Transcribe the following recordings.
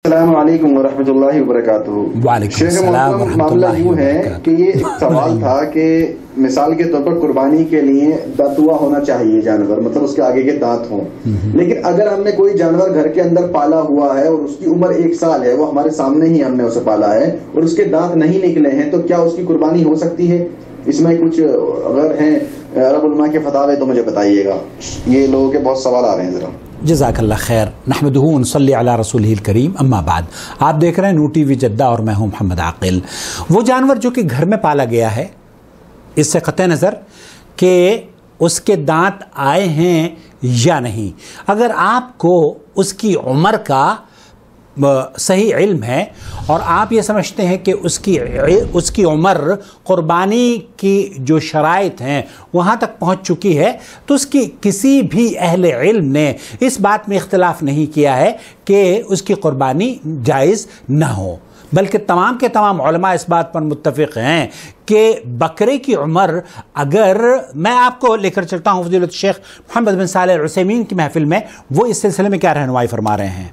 السلام علیکم ورحمۃ اللہ وبرکاتہ۔ وعلیکم السلام ورحمۃ معاملہ اللہ یوں ہے کہ یہ ایک سوال تھا کہ مثال کے طور پر قربانی کے لیے دانتوا ہونا چاہیے جانور، مطلب اس کے آگے کے دانت ہوں، لیکن اگر ہم نے کوئی جانور گھر کے اندر پالا ہوا ہے اور اس کی عمر 1 سال ہے، وہ ہمارے سامنے ہی ہم نے اسے پالا ہے اور اس کے دانت نہیں نکلے ہیں، تو کیا اس کی قربانی ہو سکتی ہے؟ اس میں کچھ اگر ہیں عرب علماء کے فتاوے تو مجھے بتائیے گا، یہ لوگوں کے بہت سوال آ رہے ہیں ذرا۔ جزاک اللہ خیر، نحمدہ ونصلی علی رسولہ الکریم، اما بعد۔ آپ دیکھ رہے ہیں نو ٹی وی جدہ اور میں ہوں محمد عاقل۔ وہ جانور جو کہ گھر میں پالا گیا ہے، اس سے قطع نظر کہ اس کے دانت آئے ہیں یا نہیں، اگر آپ کو اس کی عمر کا صحیح علم ہے اور آپ یہ سمجھتے ہیں کہ اس کی عمر قربانی کی جو شرائط ہیں وہاں تک پہنچ چکی ہے، تو اس کی کسی بھی اہل علم نے اس بات میں اختلاف نہیں کیا ہے کہ اس کی قربانی جائز نہ ہو، بلکہ تمام کے تمام علماء اس بات پر متفق ہیں کہ بکرے کی عمر، اگر میں آپ کو لے کر چلتا ہوں فضیلت الشیخ محمد بن صالح العثیمین کی محفل میں، وہ اس سلسلے میں کیا رہنمائی فرما رہے ہیں۔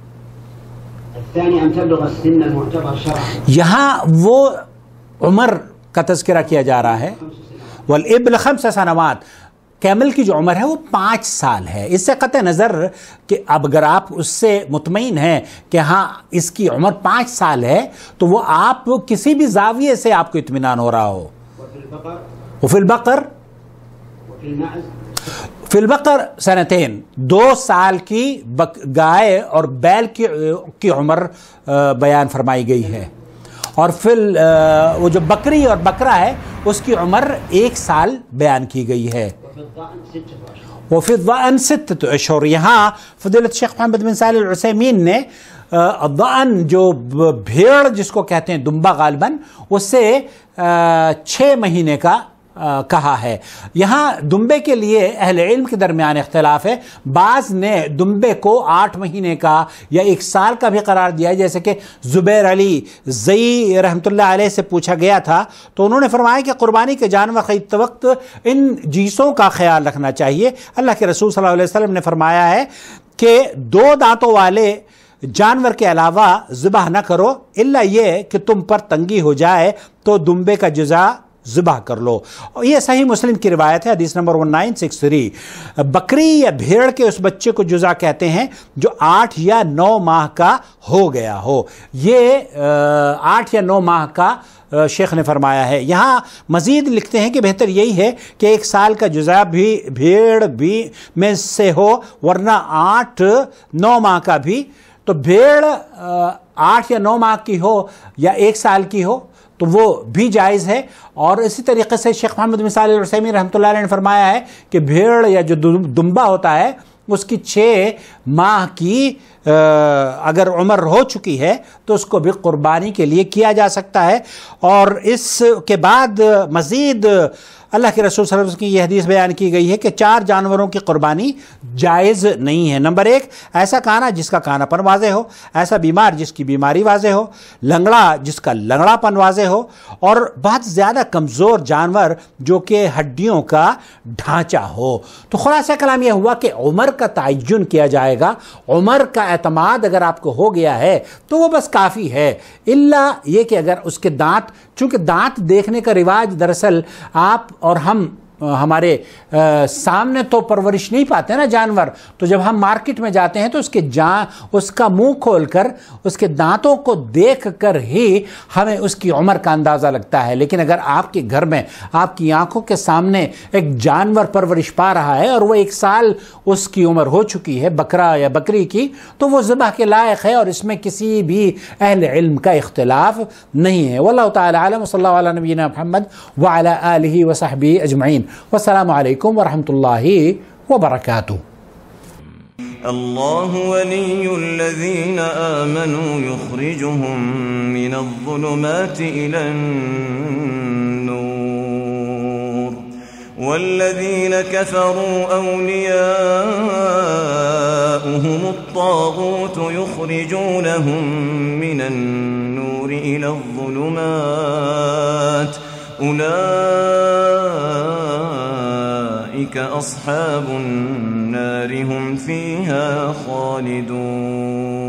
یہاں وہ عمر کا تذکرہ کیا جا رہا ہے، والابل 5 سنوات، کیمل کی جو عمر ہے وہ 5 سال ہے۔ اس سے قطع نظر کہ اب اگر آپ اس سے مطمئن ہیں کہ ہاں اس کی عمر 5 سال ہے، تو وہ آپ کسی بھی زاویے سے آپ کو اطمینان ہو رہا ہو۔ وفی البقر فی البقر 2 2 سال کی گائے اور بیل کی عمر بیان فرمائی گئی ہے، اور وہ جو بکری اور بکرا ہے اس کی عمر 1 سال بیان کی گئی ہے۔ وفی الضأن 6 اشہر، یہاں فضیلت شیخ محمد بن صالح العثیمین نے الضأن جو بھیڑ جس کو کہتے ہیں دمبا غالباً، اس سے 6 مہینے کا کہا ہے۔ یہاں دمبے کے لیے اہل علم کے درمیان اختلاف ہے، بعض نے دمبے کو 8 مہینے کا یا 1 سال کا بھی قرار دیا ہے، جیسے کہ زبیر علی زئی رحمۃ اللہ علیہ سے پوچھا گیا تھا تو انہوں نے فرمایا کہ قربانی کے جانور خریدتے وقت ان جیسوں کا خیال رکھنا چاہیے۔ اللہ کے رسول صلی اللہ علیہ وسلم نے فرمایا ہے کہ 2 دانتوں والے جانور کے علاوہ ذبح نہ کرو، الا یہ کہ تم پر تنگی ہو جائے تو دمبے کا جزا ذبح کر لو۔ یہ صحیح مسلم کی روایت ہے، حدیث نمبر 1963۔ بکری یا بھیڑ کے اس بچے کو جزا کہتے ہیں جو 8 یا 9 ماہ کا ہو گیا ہو۔ یہ 8 یا 9 ماہ کا شیخ نے فرمایا ہے۔ یہاں مزید لکھتے ہیں کہ بہتر یہی ہے کہ 1 سال کا جزا بھی بھیڑ بھی میں سے ہو، ورنہ 8 9 ماہ کا بھی۔ تو بھیڑ 8 یا 9 ماہ کی ہو یا 1 سال کی ہو تو وہ بھی جائز ہے۔ اور اسی طریقے سے شیخ محمد بن صالح العثیمین رحمۃ اللہ علیہ نے فرمایا ہے کہ بھیڑ یا جو دمبا ہوتا ہے اس کی 6 ماہ کی اگر عمر ہو چکی ہے تو اس کو بھی قربانی کے لیے کیا جا سکتا ہے۔ اور اس کے بعد مزید اللہ کے رسول صلی اللہ علیہ وسلم کی یہ حدیث بیان کی گئی ہے کہ 4 جانوروں کی قربانی جائز نہیں ہے۔ نمبر 1، ایسا کانا جس کا کانا پن واضح ہو، ایسا بیمار جس کی بیماری واضح ہو، لنگڑا جس کا لنگڑا پن واضح ہو، اور بہت زیادہ کمزور جانور جو کہ ہڈیوں کا ڈھانچہ ہو۔ تو خلاصہ کلام یہ ہوا کہ عمر کا تعین کیا جائے گا، عمر کا اعتماد اگر آپ کو ہو گیا ہے تو وہ بس کافی ہے، الا یہ کہ اگر اس کے دانت، چونکہ دانت دیکھنے کا رواج دراصل آپ اور ہمارے سامنے تو پرورش نہیں پاتے نا جانور، تو جب ہم مارکیٹ میں جاتے ہیں تو اس کا منہ کھول کر اس کے دانتوں کو دیکھ کر ہی ہمیں اس کی عمر کا اندازہ لگتا ہے۔ لیکن اگر آپ کے گھر میں آپ کی آنکھوں کے سامنے ایک جانور پرورش پا رہا ہے اور وہ 1 سال اس کی عمر ہو چکی ہے، بکرا یا بکری کی، تو وہ ذبح کے لائق ہے اور اس میں کسی بھی اہل علم کا اختلاف نہیں ہے۔ واللہ تعالی عالم، صلی اللہ علیہ نبینا محمد وعلی آلہ وصحبہ اجمعین۔ والسلام علیکم ورحمۃ اللہ وبرکاتہ۔ اللہ ولی الذین آمنوا یخرجهم من الظلمات إلى النور والذین كفروا أولیاؤهم الطاغوت یخرجونهم من النور إلى الظلمات أولئك أصحاب النار هم فيها خالدون۔